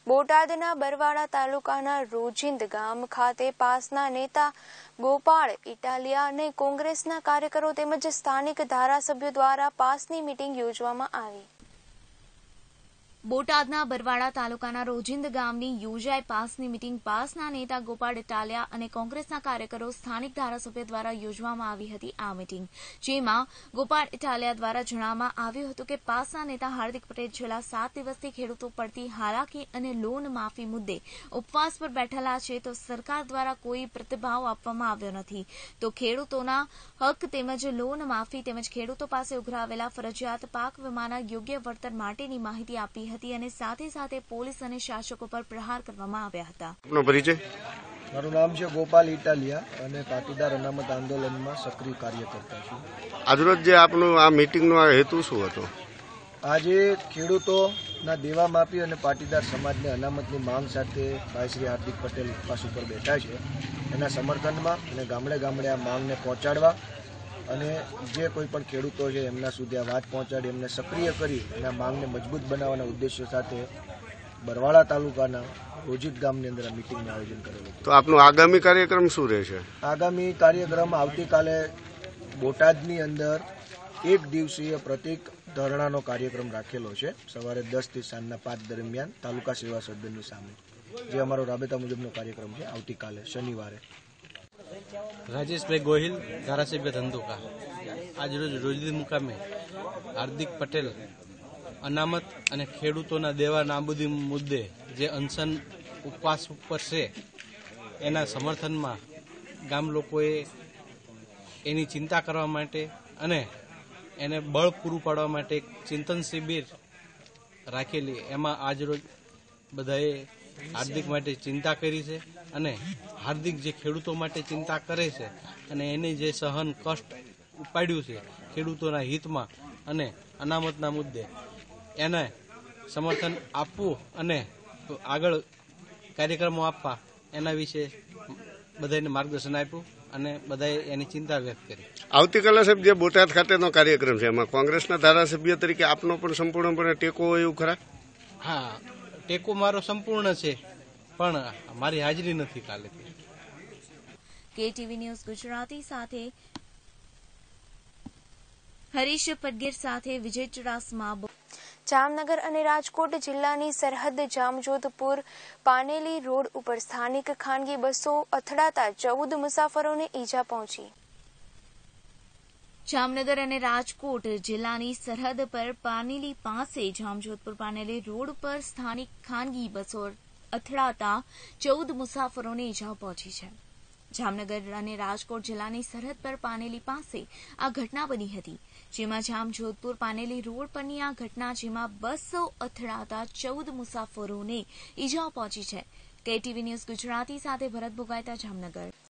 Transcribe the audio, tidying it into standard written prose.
બોટાદના બરવાડા તાલુકાના રોજિંદ ગામ ખાતે પાસના નેતા ગોપાળ ઇટાલિયા અને કોંગ્રેસના કાર્યકરો તેમજ સ્થાનિક ધારાસભ્યો દ્વારા પાસની મીટિંગ યોજવામાં આવી। બોટાદના બરવાડા તાલુકાના રોજિંદ ગામની યોજાઈ પાસની મીટિંગ પાસના નેતા ગોપાળ ઇટાલિયા અને કોંગ્રેસના કાર્યકરો સ્થાનિક ધારાસભ્ય દ્વારા યોજવામાં આવી હતી। આ મીટિંગ જેમાં ગોપાળ ઇટાલિયા દ્વારા જણાવવામાં આવ્યું હતું કે પાસના નેતા હાર્દિક પટેલ છેલ્લા 7 દિવસથી ખેડૂતો પડતી હાલાકી અને લોન માફી મુદ્દે ઉપવાસ પર બેઠેલા છે, તો સરકાર દ્વારા કોઈ પ્રતિભાવ આપવામાં આવ્યો નથી, તો ખેડૂતોના હક તેમજ લોન માફી તેમજ ખેડૂતો પાસે ઉઘરાવેલા ફરજિયાત પાક વીમાના યોગ્ય વળતર માટેની માહિતી આપી હતી અને સાથે સાથે પોલીસ અને શાસકો પર પ્રહાર કરવામાં આવ્યા હતા। આપનો પરિચય? મારું નામ છે ગોપાલ ઇટાલિયા અને પાટીદાર અનામત આંદોલનમાં સક્રિય કાર્યકર્તા છું। આજરોજ જે આપનું આ મીટિંગનો હેતુ શું હતો? આજે ખેડૂતોના દેવા માફી અને પાટીદાર સમાજની અનામતની માંગ સાથે ભાઈ શ્રી હાર્દિક પટેલ ઉપવાસ ઉપર બેઠા છે, એના સમર્થનમાં અને ગામડે ગામડે આ માંગને પહોંચાડવા અને જે કોઈ પણ ખેડૂતો છે એમના સુધી આ વાત પહોંચાડી એમને સક્રિય કરી અને આ માંગને મજબૂત બનાવવાના ઉદ્દેશ્ય સાથે બરવાડા તાલુકાના રોજિંદ ગામની અંદર આ મીટિંગનું આયોજન કરેલું હતું। તો આપનો આગામી કાર્યક્રમ શું રહેશે? આગામી કાર્યક્રમ આવતીકાલે બોટાદની અંદર 1 દિવસીય પ્રતિક ધરણાનો કાર્યક્રમ રાખેલો છે, સવારે 10 થી સાંજના 5 દરમિયાન તાલુકા સેવા સદનની સામે, જે અમારો રાબેતા મુજબનો કાર્યક્રમ છે આવતીકાલે શનિવારે। રાજેશભાઈ ગોહિલ, ધારાસભ્ય ધંધુકા। આજરોજ રોજિંદ મુકામે હાર્દિક પટેલ અનામત અને ખેડૂતોના દેવા નાબૂદી મુદ્દે જે અનશન ઉપવાસ ઉપર છે એના સમર્થનમાં ગામ લોકોએ એની ચિંતા કરવા માટે અને એને બળ પૂરું પાડવા માટે એક ચિંતન શિબિર રાખેલી। એમાં આજરોજ બધાએ હાર્દિક માટે ચિંતા કરી છે અને હાર્દિક જે ખેડૂતો માટે ચિંતા કરે છે અને એને જે સહન કષ્ટ ઉપાડ્યું છે ખેડૂતોના હિતમાં અને અનામતના મુદ્દે એને સમર્થન આપવું અને આગળ કાર્યક્રમો આપવા એના વિશે બધાને માર્ગદર્શન આપ્યું અને બધાએ એની ચિંતા વ્યક્ત કરી। આવતીકાલે સાહેબ જે બોટાદ ખાતેનો કાર્યક્રમ છે એમાં કોંગ્રેસના ધારાસભ્ય તરીકે આપનો પણ સંપૂર્ણપણે ટેકો હોય એવું ખરા? હા, ટેકો મારો સંપૂર્ણ છે, પણ મારી હાજરી નથી કાલે। કેટીવી ન્યૂઝ ગુજરાતી સાથે હરીશ પડગીર સાથે વિજય ચુડાસમા। જામનગર અને રાજકોટ જિલ્લાની સરહદ જામજોધપુર પાનેલી રોડ ઉપર સ્થાનિક ખાનગી બસો અથડાતા 14 મુસાફરોને ઈજા પહોંચી। જામનગર અને રાજકોટ જિલ્લાની સરહદ પર પાનેલી પાસે જામજોધપુર પાનેલી રોડ પર સ્થાનિક ખાનગી બસો અથડાતા 14 મુસાફરોને ઈજા પહોંચી છે। જામનગર અને રાજકોટ જિલ્લાની સરહદ પર પાનેલી પાસે આ ઘટના બની હતી, જેમાં જામજોધપુર પાનેલી રોડ પરની આ ઘટના જેમાં બસો અથડાતા 14 મુસાફરોને ઈજા પહોંચી છે। કેટીવી ન્યૂઝ ગુજરાતી સાથે ભરત ભોગાયતા, જામનગર।